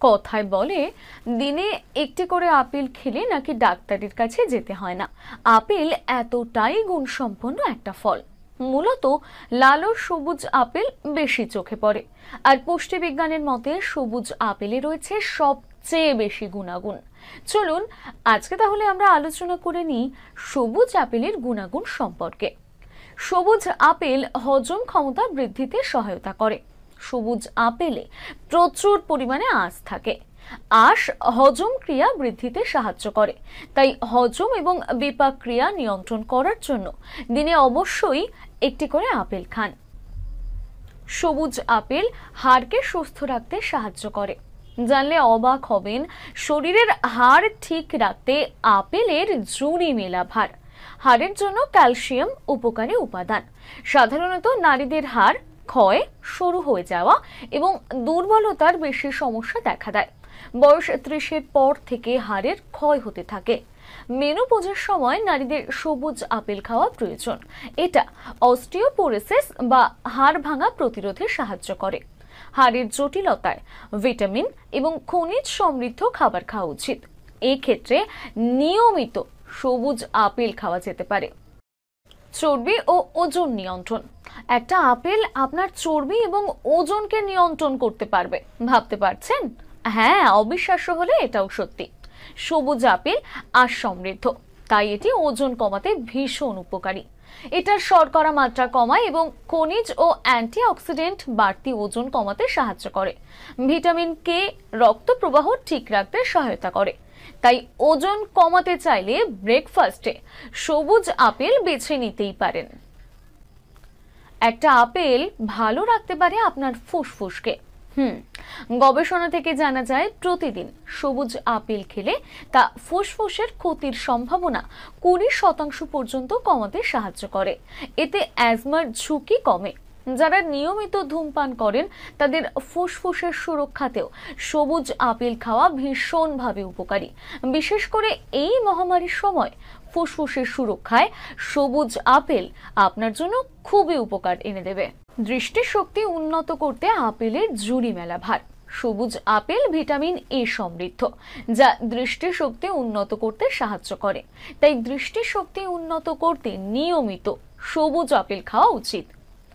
কথায় বলে দিনে একটি করে আপেল খেলে নাকি ডাক্তারের কাছে যেতে হয় না। আপেল এতটাই গুণসম্পন্ন একটা ফল। মূলত লাল ও সবুজ আপেল বেশি চোখে পড়ে, আর পুষ্টিবিজ্ঞানের মতে সবুজ আপেলে রয়েছে সবচেয়ে বেশি গুণাগুণ। চলুন আজকে তাহলে আমরা আলোচনা করে নিই সবুজ আপেলের গুণাগুণ সম্পর্কে। সবুজ আপেল হজম ক্ষমতা বৃদ্ধিতে সহায়তা করে। সবুজ আপেলে প্রচুর পরিমাণে আঁশ থাকে। আঁশ হজম ক্রিয়া বৃদ্ধিতে সাহায্য করে, তাই হজম এবং বিপাক ক্রিয়া নিয়ন্ত্রণ করার জন্য দিনে অবশ্যই একটি করে আপেল খান। সবুজ আপেল হাড়কে সুস্থ রাখতে সাহায্য করে। জানলে অবাক হবেন, শরীরের হাড় ঠিক রাখতে আপেলের জুড়ি মেলা ভার। হাড়ের জন্য ক্যালসিয়াম উপকারী উপাদান। সাধারণত নারীদের হাড় ক্ষয়, সরু হয়ে যাওয়া এবং দুর্বলতার বেশি সমস্যা দেখা দেয়। বয়স 30-এর পর থেকে হাড়ের ক্ষয় হতে থাকে। মেনোপজের সময় নারীদের সবুজ আপেল খাওয়া প্রয়োজন। এটা অস্টিওপোরোসিস বা হাড় ভাঙা প্রতিরোধে সাহায্য করে। হাড়ের জটিলতায় ভিটামিন এবং খনিজ সমৃদ্ধ খাবার খাওয়া উচিত। এই ক্ষেত্রে নিয়মিত সবুজ আপেল খাওয়া যেতে পারে। চর্বি ও ওজন নিয়ন্ত্রণ। একটা আপেল আপনার চর্বি এবং ওজনকে নিয়ন্ত্রণ করতে পারবে, ভাবতে পারছেন? হ্যাঁ, অবিশ্বাস্য হলে এটাও সত্যি। সবুজ আপেল আঁশ সমৃদ্ধ, তাই এটি ওজন কমাতে ভীষণ উপকারী। এটার শর্করা মাত্রা কমায় এবং খনিজ ও অ্যান্টিঅক্সিডেন্ট বাড়তি ওজন কমাতে সাহায্য করে। ভিটামিন কে রক্ত প্রবাহ ঠিক রাখতে সহায়তা করে। তাই ওজন কমাতে চাইলে ব্রেকফাস্টে সবুজ আপেল বেছে নিতেই পারেন। একটা আপেল ভালো রাখতে পারে আপনার ফুসফুসকে। গবেষণা থেকে জানা যায় প্রতিদিন সবুজ আপেল খেলে তা ফুসফুসের ক্ষতির সম্ভাবনা 20% পর্যন্ত কমাতে সাহায্য করে। এতে অ্যাজমার ঝুঁকি কমে। যারা নিয়মিত ধূমপান করেন তাদের ফুসফুসের সুরক্ষাতেও সবুজ আপেল খাওয়া ভীষণভাবে উপকারী। বিশেষ করে এই মহামারীর সময় ফুসফুসের সুরক্ষায় সবুজ আপেল আপনার জন্য খুবই উপকার এনে দেবে। দৃষ্টিশক্তি উন্নত করতে আপেলের জুড়ি মেলা ভার। সবুজ আপেল ভিটামিন এ সমৃদ্ধ, যা দৃষ্টিশক্তি উন্নত করতে সাহায্য করে। তাই দৃষ্টিশক্তি উন্নত করতে নিয়মিত সবুজ আপেল খাওয়া উচিত।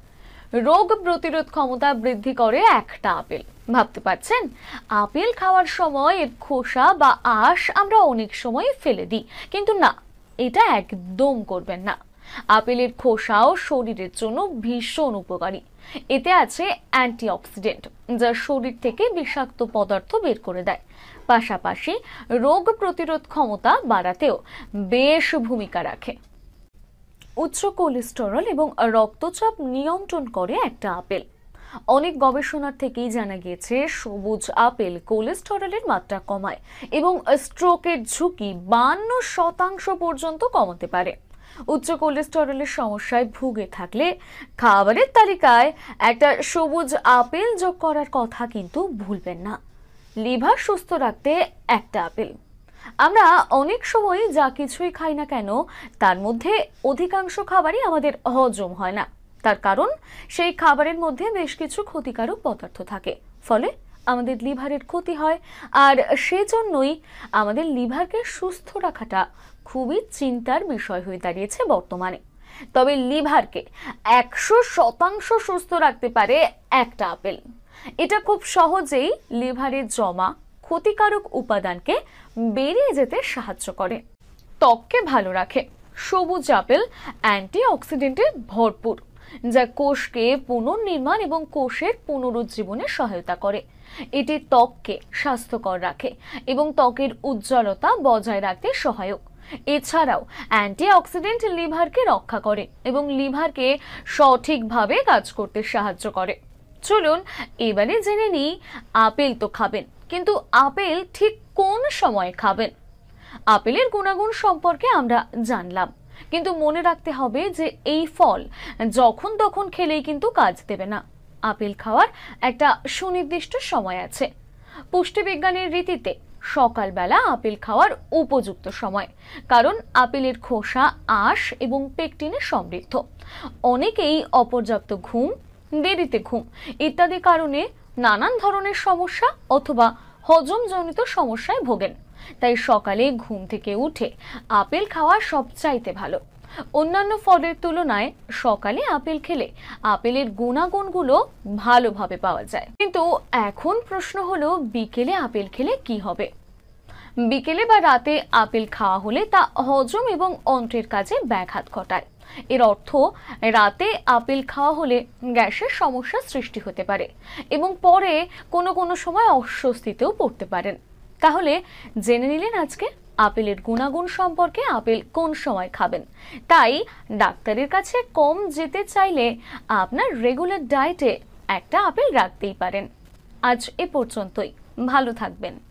রোগ প্রতিরোধ ক্ষমতা বৃদ্ধি করে একটা আপেল। ভাবতে পারছেন, আপেল খাওয়ার সময় এর খোসা বা আঁশ আমরা অনেক সময় ফেলে দিই, কিন্তু না, এটা একদম করবেন না। আপেলের খোসাও শরীরের জন্য ভীষণ উপকারী। এতে আছে অ্যান্টিঅক্সিডেন্ট, যা শরীর থেকে বিষাক্ত পদার্থ বের করে দেয়। পাশাপাশি রোগ প্রতিরোধ ক্ষমতা বাড়াতেও বেশ ভূমিকা রাখে। উচ্চ কোলেস্টেরল এবং রক্তচাপ নিয়ন্ত্রণ করে একটা আপেল। অনেক গবেষণার থেকেই জানা গিয়েছে সবুজ আপেল কোলেস্টেরলের মাত্রা কমায় এবং স্ট্রোকের ঝুঁকি 52% পর্যন্ত কমাতে পারে। উচ্চ কোলেস্টেরলের সমস্যায় ভুগে থাকলে খাবারের তালিকায় একটা সবুজ আপেল যোগ করার কথা কিন্তু ভুলবেন না। লিভার সুস্থ রাখতে একটা আপেল। আমরা অনেক সময় যা কিছুই খাই না কেন, তার মধ্যে অধিকাংশ খাবারই আমাদের হজম হয় না। তার কারণ সেই খাবারের মধ্যে বেশ কিছু ক্ষতিকারক পদার্থ থাকে, ফলে আমাদের লিভারের ক্ষতি হয়। আর সেজন্যই আমাদের লিভারকে সুস্থ রাখাটা খুবই চিন্তার বিষয় হয়ে দাঁড়িয়েছে বর্তমানে। তবে লিভারকে 100% সুস্থ রাখতে পারে একটা আপেল। এটা খুব সহজেই লিভারে জমা ক্ষতিকারক উপাদানকে বেরিয়ে যেতে সাহায্য করে। ত্বককে ভালো রাখে। সবুজ আপেল অ্যান্টিঅক্সিডেন্টে ভরপুর, যা কোষকে পুনর্নির্মাণ এবং কোষের পুনরুজ্জীবনে সহায়তা করে। এটি ত্বককে স্বাস্থ্যকর রাখে এবং ত্বকের উজ্জ্বলতা বজায় রাখতে সহায়ক। এছাড়াও অ্যান্টিঅক্সিডেন্ট লিভারকে রক্ষা করে এবং লিভারকে সঠিকভাবে কাজ করতে সাহায্য করে। চলুন এবারে জেনে নিই, আপেল তো খাবেন, কিন্তু আপেল ঠিক কোন সময় খাবেন। আপেলের গুণাগুণ সম্পর্কে আমরা জানলাম, কিন্তু মনে রাখতে হবে যে এই ফল যখন তখন খেলেই কিন্তু কাজ দেবে না। আপেল খাওয়ার একটা সুনির্দিষ্ট সময় আছে। পুষ্টিবিজ্ঞানের রীতিতে সকালবেলা আপেল খাওয়ার উপযুক্ত সময়, কারণ আপেলের খোসা আঁশ এবং পেকটিনে সমৃদ্ধ। অনেকেই অপর্যাপ্ত ঘুম, দেরিতে ঘুম ইত্যাদি কারণে নানান ধরনের সমস্যা অথবা হজমজনিত সমস্যায় ভোগেন। তাই সকালে ঘুম থেকে উঠে আপেল খাওয়া সবচাইতে ভালো। অন্যান্য ফলের তুলনায় সকালে আপেল খেলে আপেলের গুণাগুণগুলো ভালোভাবে পাওয়া যায়। কিন্তু এখন প্রশ্ন হলো, বিকেলে আপেল খেলে কি হবে? বিকেলে বা রাতে আপেল খাওয়া হলে তা হজম এবং অন্ত্রের কাজে ব্যাঘাত ঘটায়। এর অর্থ, রাতে আপেল খাওয়া হলে গ্যাসের সমস্যা সৃষ্টি হতে পারে এবং পরে কোনো কোনো সময় অস্বস্তিতেও পড়তে পারেন। তাহলে জেনে নিলেন আজকে আপেলের গুণাগুণ সম্পর্কে, আপেল কোন সময় খাবেন। তাই ডাক্তারের কাছে কম যেতে চাইলে আপনার রেগুলার ডায়েটে একটা আপেল রাখতেই পারেন। আজ এ পর্যন্তই। ভালো থাকবেন।